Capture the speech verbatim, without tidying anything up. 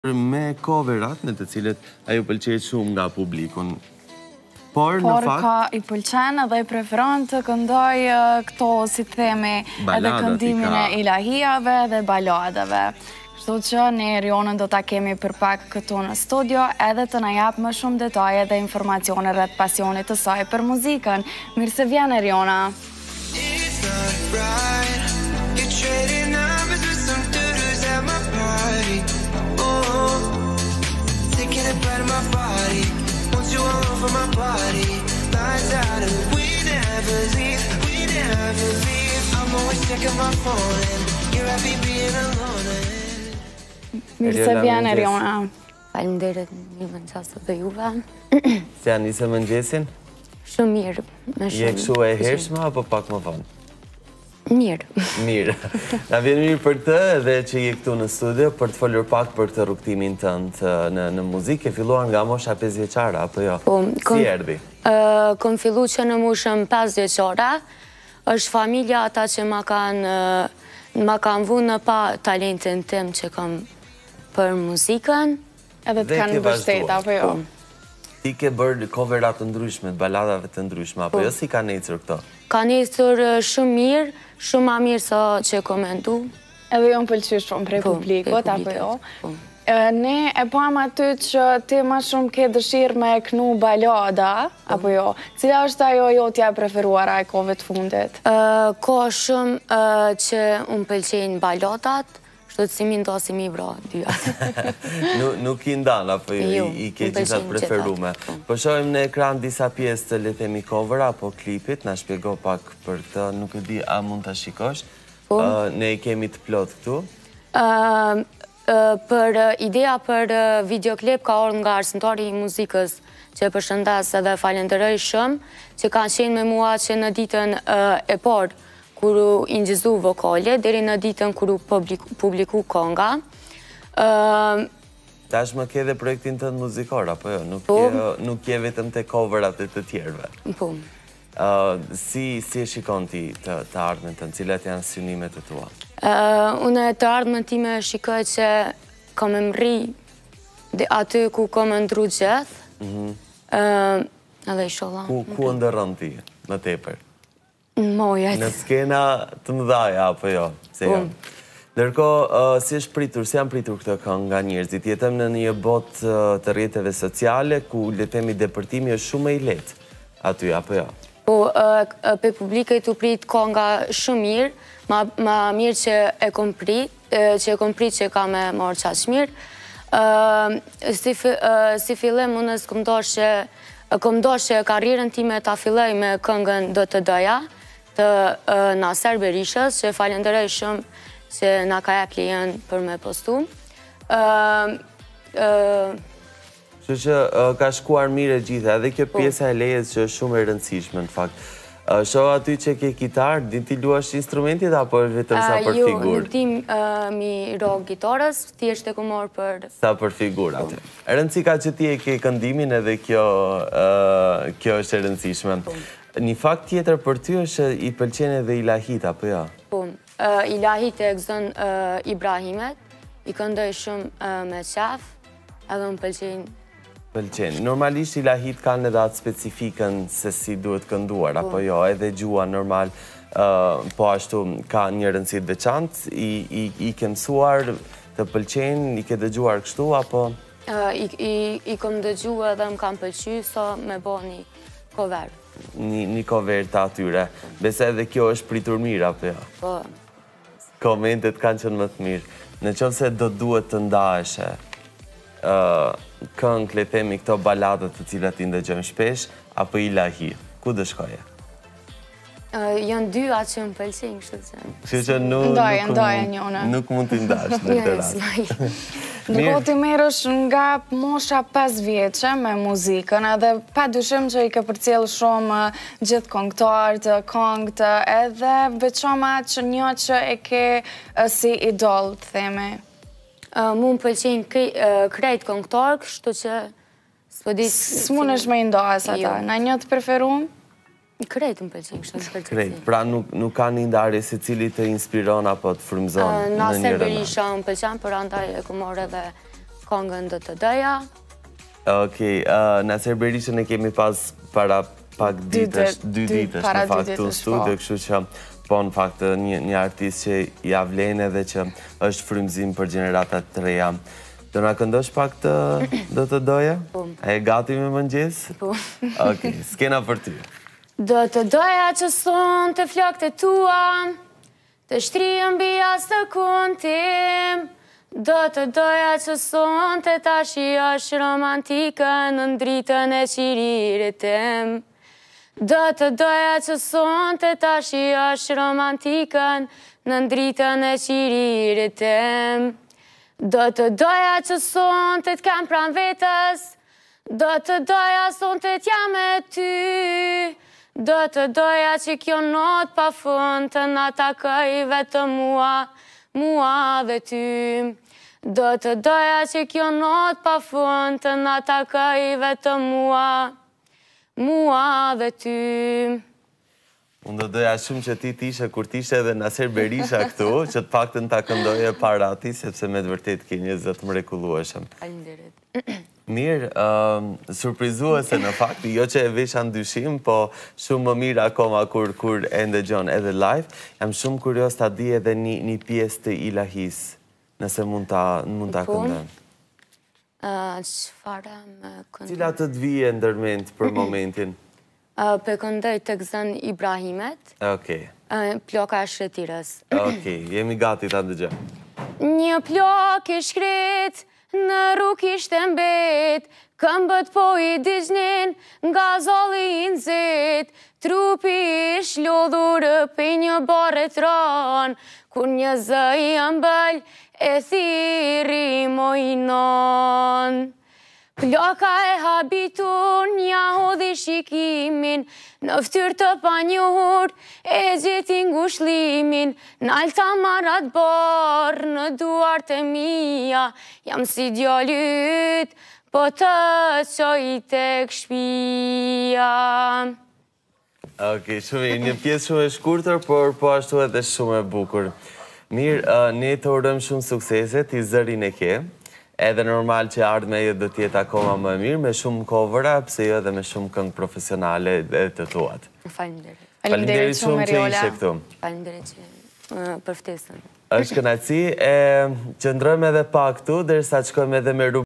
Me coverat në të cilët ajo pëlqejt shumë nga publikun. Por, në Por fakt... ka i pëlqen edhe i preferon të këndoj këto, si të themi, edhe këndimin e ilahijave dhe baladave. Kështu që ne Rionën do ta kemi për pak këtu në studio edhe të na jap më shumë detaje dhe informacione rreth pasionit të saj për muzikën. Mirë se vjen Riona. Mirë se vjen Riona. Faleminderit, një mëngjes të juve. Se janë nisë mëngjesin? Shumë mirë, me shumë. Je kështu e hershme apo pak më vonë? Mirë. Mirë. Na vjen mirë për të edhe që je këtu në studio për të folur pak për këtë rrugtimin tënd në në muzikë. E filluar nga mosha pesë vjeçare apo jo? Si erdhi? Ë, kam filluar që në moshën pesë vjeçare. Është familja ata që ma kanë ma kanë vënë në pa talentin tim që kam për muzikën. Edhe të kanë mbështet apo jo? Ti ke bërë coverat të ndryshme, të baladave të ndryshme, apo jo si ka necur këto? Ka necur shumë mirë, shumë ma mirë sa që komentu. Edhe jo më pëlqy shumë prej publikut, apo jo? Ne e pam aty që ti ma shumë ke dëshirë me kënu balada, apo jo? Cila është ajo jotja preferuara e kohëve të fundit? Ka shumë që unë pëlqenjë baladat, shtu të si mi ndo si mi vra dyat. Nuk i ndanë, apo i ke gjithat preferume. Po shojmë në ekran disa pjesë të le themi cover apo klipit, na shpjego pak për këtë, nuk e di a mund të shikosh. Ne i kemi të plot këtu. Për ideja për videoklip ka orë nga arsimtari i muzikës që e përshëndes edhe falenderoj shumë, që kanë qenë me mua që në ditën e parë kur u ingjizu vokale, deri në ditën kur u publiku konga. Tash më ke dhe projektin tënd muzikor, apo jo? Nuk je vetëm te coverat e të tjerëve. Po. Si e shikon ti të ardhmen tënd, cilat janë synimet e tua? Unë të ardhmen time shikoj që kam e mri aty ku kam e ndru gjithë. Edhe i shola. Ku ndërron ti, më tepër? Mojat. Në skena të mëdhaja, apo jo? Ndërko, si është pritur, si janë pritur këtë këngë nga njerëzit? Jetëm në një bot të rrjeteve sociale, ku letemi depërtimi është shumë e i letë aty, apo jo? Po, pe publike të prit kënga shumë mirë, ma mirë që e kom prit, që e kom prit që ka me marë qaqë mirë. Si fillim, unë s'kom doshë kom doshë karrierën time ta filloj me këngën Do të doja, të Naser Berishës, që falenderoj shumë që na ka jep lejen për me postu. Që që ka shkuar mire gjitha, edhe kjo pjesa e lejes që është shumë e rëndësishme në fakt. Shoh aty që ke kitar, din ti luash instrumentit apo vetëm sa për figurë? Jo, nuk dim mi ro gitarës, ti është e ku marë për... Sa për figurë aty. E rëndësi ka që ti e ke këndimin edhe kjo është e rëndësishme. Një fakt tjetër për ty është i pëlqen edhe ilahit, apo jo? Po, ilahit e gëzën Ibrahimet, i këndoj shumë me qaf, edhe më pëlqen. Pëlqen. Normalisht ilahit kanë edhe atë specifikën se si duhet kënduar, apo jo, edhe gjua normal, po ashtu ka një rëndësit veçantë, i ke mësuar të pëlqen, i ke dëgjuar kështu, apo? I kom dëgjuar edhe më kam pëlqy, so me bo një cover. Një cover të atyre. Bese edhe kjo është pritur mirë, apo jo? Po. Komentet kanë qenë më të mirë. Në qovë se do duhet të ndaheshe, këngë, le themi këto baladët të cilat i ndëgjojmë shpesh, apo ilahi, ku dë shkoje? Janë dy atë që më pëlqen, kështu që... Kështu që nuk mund t'i ndash në të rast. Në kohë ti merësh nga mosha pesë vjeqe me muzikën, edhe pa dyshim që i ke përcjell shumë gjithë këngëtarët, këngët, edhe veçoma që një që e ke si idol, të themi. Mu më pëlqenjë krejt këngëtarë, kështu që... Së mund është me i ndohes ata, në një të preferumë? Krejt më pëlqenjë, kështu të përgjithsi. Krejt, pra nuk ka një ndarje se cili të inspiron apo të frymëzon në një rëmë? Naser Berisha më pëlqen, për andaj e ku morë edhe kongën D T D-ja. Okej, Naser Berishën e kemi pas para pak ditësh, dy ditësh në fakt të në studio, kështu që po në fakt një artist që ja vlen edhe që është frymëzim për gjeneratat të reja. Do nga këndosh pak të D T D-ja? Po. E gati me mëngjes? Po. Okej, skena për ty. D T D-ja që son të flakët e tua, të shtriën bjas të kuntim. D T D-ja që son të tashi është romantikën në dritën e qiririt tim. D T D-ja që son të tashi është romantikën në dritën e qiririt tim. D T D-ja që son të t'kam pran vetës, D T D-ja son të t'jam me ty. D T D-ja që kjo not pa fund të nga takoj vetë mua, mua dhe ty. D T D-ja që kjo not pa fund të nga takoj vetë mua, mua dhe ty. Unë do doja shumë që ti t'ishe kur t'ishe edhe Naser Berisha këtu, që të paktën t'a këndoje para ti, sepse me të vërtet ke një zë të mrekullueshëm. Faleminderit. Mirë, surprizuese në fakt, jo që e vesha ndyshim, po shumë më mirë akoma kur e ndëgjon edhe live. Jam shumë kurios t'a di edhe një pjesë të Ilahis, nëse mund t'a këndon. Qëfara me këndon? Cila të t'vije ndërmend për momentin? Pe këndoj të gëzën Ibrahimet, ploka e shretirës. Okej, jemi gati t'a ndëgjë. Një plok i shkret, në rrug ishte mbet, këmbët po i digjnin, nga zolli i nxet, trupi ish lodhur për një bare tron, kur një zë i ëmbël, e thiri mojnon. Ploka e habitur, një hodhi shikimin, në ftyrë të panjohur, e gjeti ngushlimin, në alta marat barë, në duart e mija, jam si djallit, po të qoj tek shpia. Okej, shumë, një pjesë shumë e shkurtër, por po ashtu edhe shumë e bukur. Mirë, ne të urojmë shumë suksese, ti zërin e ke. Edhe normal që ardhme jo do t'jetë akoma më mirë, me shumë covera, pse jo edhe me shumë këngë profesionale dhe të tuat. Falenderit. Falenderit shumë që ishe këtu. Falenderit që për ftesën. Është kënaqësi, e qëndrojmë edhe pak këtu, derisa të shkojmë edhe me